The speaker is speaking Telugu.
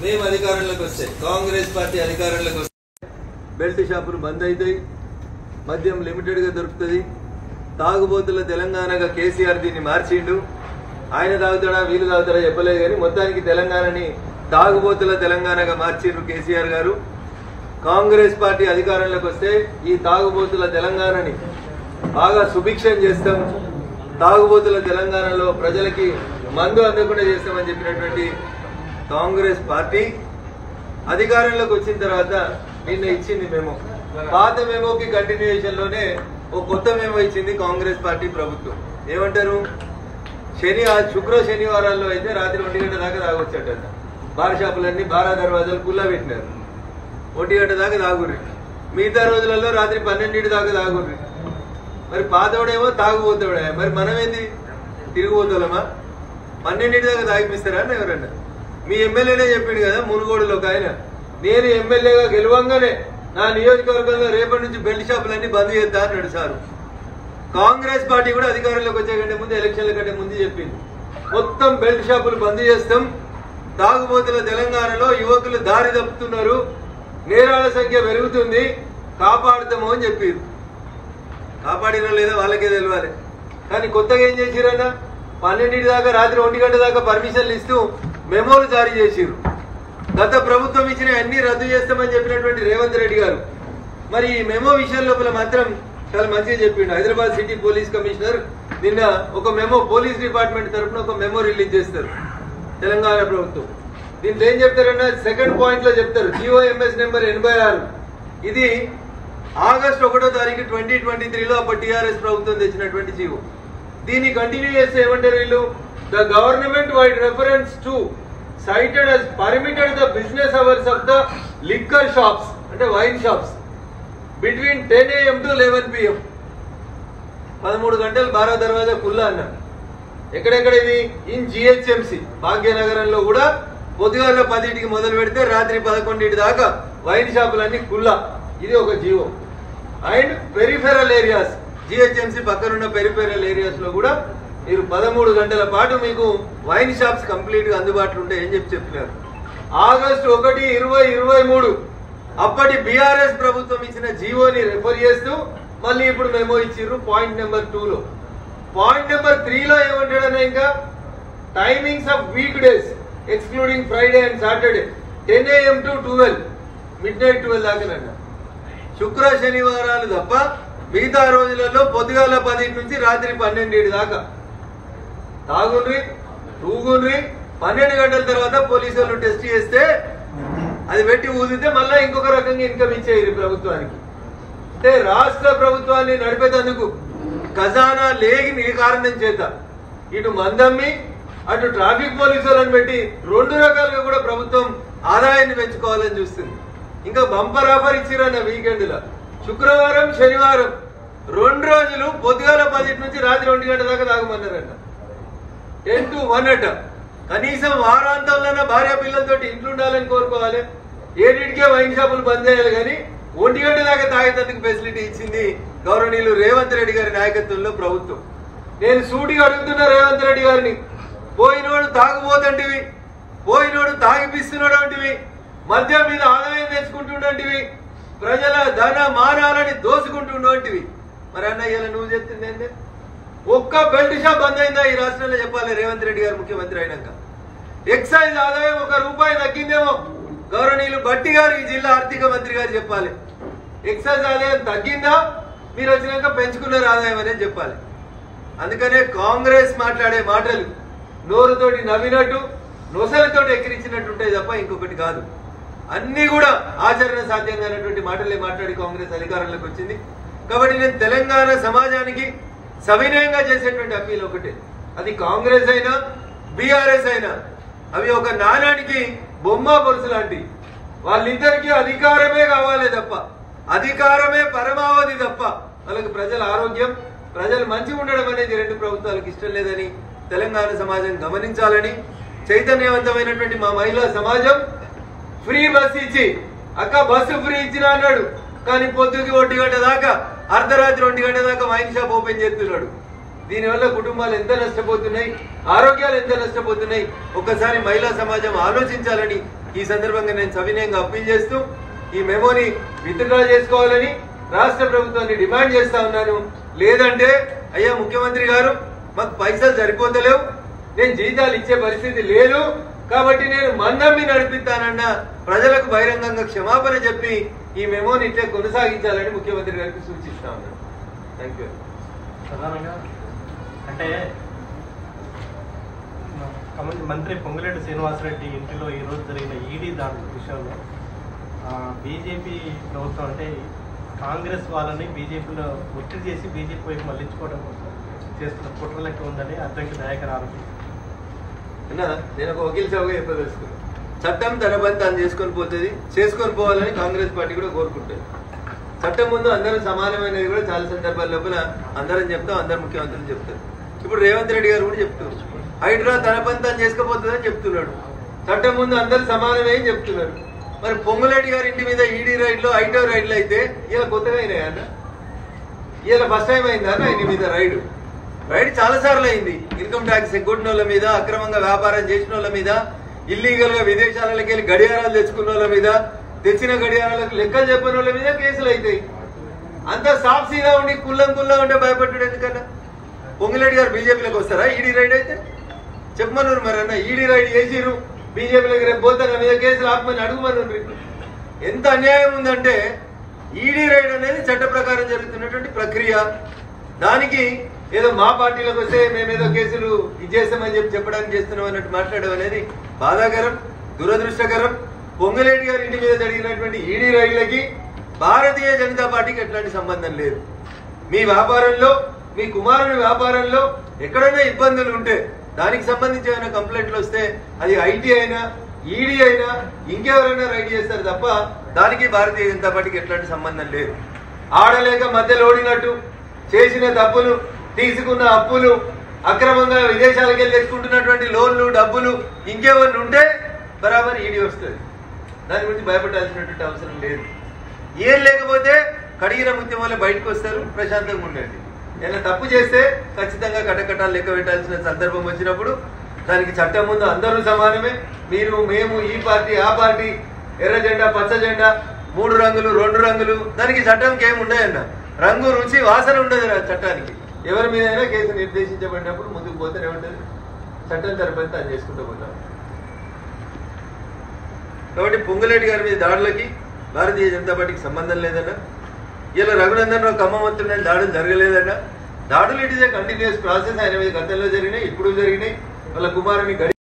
మేము అధికారంలోకి వస్తే కాంగ్రెస్ పార్టీ అధికారంలోకి వస్తే బెల్ట్ షాపులు బంద్ అవుతాయి, మద్యం లిమిటెడ్గా దొరుకుతుంది. తాగుబోతుల తెలంగాణగా కేసీఆర్ దీన్ని మార్చిండు. ఆయన తాగుతాడా వీళ్ళు తాగుతాడా చెప్పలేదు, కానీ మొత్తానికి తెలంగాణని తాగుబోతుల తెలంగాణగా మార్చిండ్రు కేసీఆర్ గారు. కాంగ్రెస్ పార్టీ అధికారంలోకి వస్తే ఈ తాగుబోతుల తెలంగాణని బాగా సుభిక్షం చేస్తాం, తాగుబోతుల తెలంగాణలో ప్రజలకి మందు అందకుండా చేస్తామని చెప్పినటువంటి కాంగ్రెస్ పార్టీ అధికారంలోకి వచ్చిన తర్వాత నిన్న ఇచ్చింది మెమో. పాత మెమోకి కంటిన్యూయేషన్ లోనే ఓ కొత్త మెమో ఇచ్చింది కాంగ్రెస్ పార్టీ ప్రభుత్వం. ఏమంటారు, శుక్ర శనివారాల్లో అయితే రాత్రి 1 గంట దాకా తాగొచ్చట. బార్ షాపులన్నీ బారా దర్వాజాలు కుల్లా పెట్టినారు. 1 గంట దాకా తాగుర్రి, మిగతా రోజులలో రాత్రి 12 దాకా తాగుర్రి. మరి పాతోడేమో తాగుపోతాడే, మరి మనమేంది తిరిగిపోతామా? 12 దాకా తాగిపిస్తారా అని ఎవరన్నా? మీ ఎమ్మెల్యేనే చెప్పిండు కదా మునుగోడులో ఒక ఆయన, నేను ఎమ్మెల్యేగా గెలవంగానే నా నియోజకవర్గంలో రేపటి నుంచి బెల్ట్ షాపులన్నీ బంద్ చేద్దా అన్నాడు సారు. కాంగ్రెస్ పార్టీ కూడా అధికారంలోకి వచ్చే కంటే ముందు, ఎలక్షన్ల కంటే ముందు చెప్పింది మొత్తం బెల్ట్ షాపులు బంద్ చేస్తాం, తాగుబోతుల తెలంగాణలో యువకులు దారి తప్పుతున్నారు, నేరాల సంఖ్య పెరుగుతుంది, కాపాడుతాము అని చెప్పారు. కాపాడినా లేదా వాళ్ళకే తెలియాలి. కానీ కొత్తగా ఏం చేసిరన్నా, 12 దాకా రాత్రి 1 గంట దాకా పర్మిషన్లు ఇస్తూ మెమోలు జారీ చేసిరు. గత ప్రభుత్వం ఇచ్చిన అన్ని రద్దు చేస్తామని చెప్పినటువంటి రేవంత్ రెడ్డి గారు మరి ఈ మెమో విషయం లోపల మాత్రం చాలా మంచిగా చెప్పిండు. హైదరాబాద్ సిటీ పోలీస్ కమిషనర్ నిన్న ఒక మెమో, పోలీస్ డిపార్ట్మెంట్ తరఫున ఒక మెమో రిలీజ్ చేస్తారు తెలంగాణ ప్రభుత్వం. దీంట్లో ఏం చెప్తారన్నా, సెకండ్ పాయింట్ లో చెప్తారు, GOMS నెంబర్ 86. ఇది ఆగస్టు 1వ తారీఖు 2023లో అప్పటి టీఆర్ఎస్ ప్రభుత్వం తెచ్చినటువంటి జీవో. దీన్ని కంటిన్యూ చేస్తే ఏమంటారు వీళ్ళు, the government vide reference to cited as permitted the business hours of the liquor shops, అంటే wine shops, between 10 AM to 11 PM. 13 గంటలు బారా దర్వాజా కుల్లా అన్నారు. ఎక్కడెక్కడ ఇది? ఇన్ GHMC భాగ్యనగరంలో కూడా పొద్దుగాల 10కి మొదలు పెడితే రాత్రి 11 దాకా వైన్ షాపులన్నీ కుల్లా. ఇది ఒక GO. And peripheral areas, GHMC పక్కనున్న పెరిఫెరల్ ఏరియాస్ లో కూడా మీరు 13 గంటల పాటు మీకు వైన్ షాప్స్ కంప్లీట్ గా అందుబాటులో ఉంటాయని చెప్పినారు. ఆగస్టు 1, 2023 అప్పటి బీఆర్ఎస్ ప్రభుత్వం ఇచ్చిన జీవోని రెఫర్ చేస్తూ మళ్ళీ ఇప్పుడు మెమో ఇచ్చిర్రు పాయింట్ నెంబర్ 2లో. పాయింట్ నెంబర్ 3లో ఏమంటాడన్నా, ఇంకా timings of weekdays excluding Friday and Saturday 10 AM to 12, midnight 12 దాకానంట. శుక్ర శనివారాలు తప్ప మిగతా రోజులలో పొద్దుగాల 10 నుంచి రాత్రి 12 దాకా తాగుండ్రి, తూగుండ్రి. 12 గంటల తర్వాత పోలీసులు టెస్ట్ చేస్తే అది పెట్టి ఊదితే మళ్ళా ఇంకొక రకంగా ఇన్కమ్ ఇచ్చేది ప్రభుత్వానికి. అంటే రాష్ట్ర ప్రభుత్వాన్ని నడిపేందుకు ఖజానా లేని కారణం చేత ఇటు మందమ్మి అటు ట్రాఫిక్ పోలీసులను పెట్టి 2 రకాలుగా కూడా ప్రభుత్వం ఆదాయాన్ని పెంచుకోవాలని చూస్తుంది. ఇంకా బంపర్ ఆఫర్ ఇచ్చిరన్న వీకెండ్ లో శుక్రవారం శనివారం 2 రోజులు పొద్దుగాల 10 నుంచి రాత్రి 1 గంట దాకా తాగమన్నారంట. 10 to 1 అట. కనీసం వారాంతంలో భార్య పిల్లలతో ఇంట్లో ఉండాలని కోరుకోవాలి. 7కే వైన్ షాపులు బంద్ చేయాలి, కానీ 1 గంట దాకా తాగేందుకు ఫెసిలిటీ ఇచ్చింది గౌరవనీయులు రేవంత్ రెడ్డి గారి నాయకత్వంలో ప్రభుత్వం. నేను సూటిగా అడుగుతున్నా రేవంత్ రెడ్డి గారిని, పోయినోడు తాగుబోతంటివి, పోయినోడు తాగిపిస్తున్నాడు అంటివి, మద్యం మీద ఆదాయం తెచ్చుకుంటుండేవి, ప్రజల ధన మానాలని దోసుకుంటుండేవి. మరి అన్నయ్యలా నువ్వు చెప్తుంది ఒక్క బెల్ట్ షాప్ బంద్ అయిందా ఈ రాష్ట్రంలో చెప్పాలి రేవంత్ రెడ్డి గారు ముఖ్యమంత్రి అయినాక. ఎక్సైజ్ ఆదాయం ₹1 తగ్గిందేమో గౌరవనీయులు భట్టి గారు, ఈ జిల్లా ఆర్థిక మంత్రి గారు చెప్పాలి. ఎక్సైజ్ ఆదాయం తగ్గిందా, మీరు వచ్చినాక పెంచుకున్నారు ఆదాయం అనేది చెప్పాలి. అందుకనే కాంగ్రెస్ మాట్లాడే మాటలు నోరుతోటి నవ్వినట్టు నొసలతోటి ఎక్కిరించినట్టుంటాయి తప్ప ఇంకొకటి కాదు. అన్ని కూడా ఆచరణ సాధ్యంగానటువంటి మాటలే మాట్లాడి కాంగ్రెస్ అధికారంలోకి వచ్చింది. కాబట్టి నేను తెలంగాణ సమాజానికి సవినయంగా చేసేటువంటి అప్పీల్ ఒకటే, అది కాంగ్రెస్ అయినా బీఆర్ఎస్ అయినా అవి ఒక నాణానికి బొమ్మ పొరుసు లాంటి. వాళ్ళిద్దరికీ అధికారమే కావాలి తప్ప, అధికారమే పరమావధి తప్ప వాళ్ళకి ప్రజల ఆరోగ్యం, ప్రజలు మంచిగా ఉండడం అనేది 2 ప్రభుత్వాలకు ఇష్టం లేదని తెలంగాణ సమాజం గమనించాలని, చైతన్యవంతమైనటువంటి మా మహిళా సమాజం ఫ్రీ బస్ ఇచ్చి, అక్క బస్సు ఫ్రీ ఇచ్చిన అన్నాడు, కానీ పొద్దుకి 1 గంట దాకా అర్ధరాత్రి 1 గంట దాకా వైన్ షాప్ ఓపెన్ చేస్తున్నాడు. దీనివల్ల కుటుంబాలు ఎంత నష్టపోతున్నాయి, ఆరోగ్యాలు ఎంత నష్టపోతున్నాయి, ఒక్కసారి మహిళా సమాజం ఆలోచించాలని ఈ సందర్భంగా నేను సవినయంగా అప్పీల్ చేస్తూ ఈ మెమోని విత్డ్రా చేసుకోవాలని రాష్ట్ర ప్రభుత్వాన్ని డిమాండ్ చేస్తా ఉన్నాను. లేదంటే అయ్యా ముఖ్యమంత్రి గారు మాకు పైసలు సరిపోతలేవు, నేను జీతాలు ఇచ్చే పరిస్థితి లేదు కాబట్టి నేను మన్నమ్మి నడిపిస్తానన్న ప్రజలకు బహిరంగంగా క్షమాపణ చెప్పి ఈ మెమోని ఇట్లే కొనసాగించాలని ముఖ్యమంత్రి గారికి సూచిస్తా ఉన్నాను. Thank you. ప్రధానంగా అంటే మంత్రి పొంగులేటి శ్రీనివాసరెడ్డి ఇంటిలో ఈ రోజు జరిగిన ఈడీ దాడి విషయంలో బీజేపీ ప్రభుత్వం అంటే కాంగ్రెస్ వాళ్ళని బీజేపీలో ఒత్తిడి చేసి బీజేపీ వైపు మళ్లించుకోవడం కోసం చేస్తున్న కుట్ర లెక్క ఉందని అద్దంకి దయాకర్ ఆరోపణ. నేను ఒక వకీల్ సేవగా చెప్పదలుచుకున్నాను. చట్టం తన పని తాను చేసుకొని పోవాలని కాంగ్రెస్ పార్టీ కూడా కోరుకుంటుంది. చట్టం ముందు అందరూ సమానమైనది కూడా చాలా సందర్భాల లోపల అందరం చెప్తాం, అందరు ముఖ్యమంత్రులు చెప్తారు. ఇప్పుడు రేవంత్ రెడ్డి గారు కూడా చెప్తున్నారు హైడ్రా తన పని తాను చేసుకుపోతుందని చెప్తున్నాడు. చట్టం ముందు అందరు సమానమే అని చెప్తున్నారు. మరి పొంగులేటి గారి ఇంటి మీద ఈడీ రైడ్లు ఐటో రైడ్లు అయితే ఇలా కొత్తగా అయినాయి అన్న, ఇలా ఫస్ట్ టైం అయిందా అన్న ఇంటి మీద రైడ్ చాలా సార్లు అయింది. ఇన్కమ్ ట్యాక్స్ ఎగ్గొట్టిన వాళ్ళ మీద, అక్రమంగా వ్యాపారం చేసిన వాళ్ళ మీద, ఇల్లీగల్ గా విదేశాలకు వెళ్ళి గడియారాలు తెచ్చుకున్న వాళ్ళ మీద, తెచ్చిన గడియారాలకు లెక్కలు చెప్పిన వాళ్ళ మీద కేసులు అవుతాయి. అంతా సాఫ్సీగా ఉండి కుల్లా ఉంటే భయపడ్డాడు ఎందుకన్నా? పొంగులేటి గారు బీజేపీలోకి వస్తారా ఈడీ రైడ్ అయితే? చెప్పమన్నారు మరి అన్న, ఈడీ రైడ్ చేసిరు బీజేపీలోకి రేపు పోతే నా మీద కేసులు ఆపమని అడుగుమని. ఎంత అన్యాయం ఉందంటే ఈడీ రైడ్ అనేది చట్ట ప్రకారం జరుగుతున్నటువంటి ప్రక్రియ. దానికి ఏదో మా పార్టీలోకి వస్తే మేమేదో కేసులు ఇచ్చేస్తామని చెప్పడానికి చేస్తున్నాం అన్నట్టు మాట్లాడడం అనేది బాధాకరం, దురదృష్టకరం. పొంగులేటి గారి ఇంటి మీద జరిగినటువంటి ఈడీ రైళ్లకి భారతీయ జనతా పార్టీకి ఎట్లాంటి సంబంధం లేదు. మీ వ్యాపారంలో, మీ కుమారుని వ్యాపారంలో ఎక్కడైనా ఇబ్బందులు ఉంటే దానికి సంబంధించి ఏమైనా కంప్లైంట్లు వస్తే అది ఐటీ అయినా ఈడీ అయినా ఇంకెవరైనా రైడ్ చేస్తారు తప్ప దానికి భారతీయ జనతా పార్టీకి ఎట్లాంటి సంబంధం లేదు. ఆడలేక మధ్యలో ఓడినట్టు చేసిన తప్పులు, తీసుకున్న అప్పులు, అక్రమంగా విదేశాలకు వెళ్ళి తెచ్చుకుంటున్నటువంటి లోన్లు, డబ్బులు ఇంకేమన్నా ఉంటే బరాబర్ ఈడీ వస్తుంది. దాని గురించి భయపడాల్సినటువంటి అవసరం లేదు. ఏం లేకపోతే కడిగిన ముత్యం వల్ల బయటకు వస్తారు, ప్రశాంతంగా ఉండండి. ఏదైనా తప్పు చేస్తే ఖచ్చితంగా కటకటాలు లెక్క పెట్టాల్సిన సందర్భం వచ్చినప్పుడు దానికి చట్టం ముందు అందరూ సమానమే. మీరు, మేము, ఈ పార్టీ, ఆ పార్టీ, ఎర్ర జెండా, పచ్చ జెండా, 3 రంగులు, 2 రంగులు, దానికి చట్టంకి ఏమి ఉండదన్న. రంగు, రుచి, వాసన ఉండదు చట్టానికి. ఎవరి మీద అయినా కేసు నిర్దేశించబడినప్పుడు ముందుకు పోతేనే ఉంటుంది. చట్టం తరపున తాను చేసుకుంటూ పోతాం. కాబట్టి పొంగులేటి గారి మీద దాడులకి భారతీయ జనతా పార్టీకి సంబంధం లేదన్నా. ఇలా రఘునందన్ రావు ఖమ్మం వస్తుందని దాడులు జరగలేదన్నా. దాడులు it is a continuous process. ఆయన మీద గతంలో జరిగినాయి, ఇప్పుడు జరిగినాయి. వాళ్ళ కుమారుని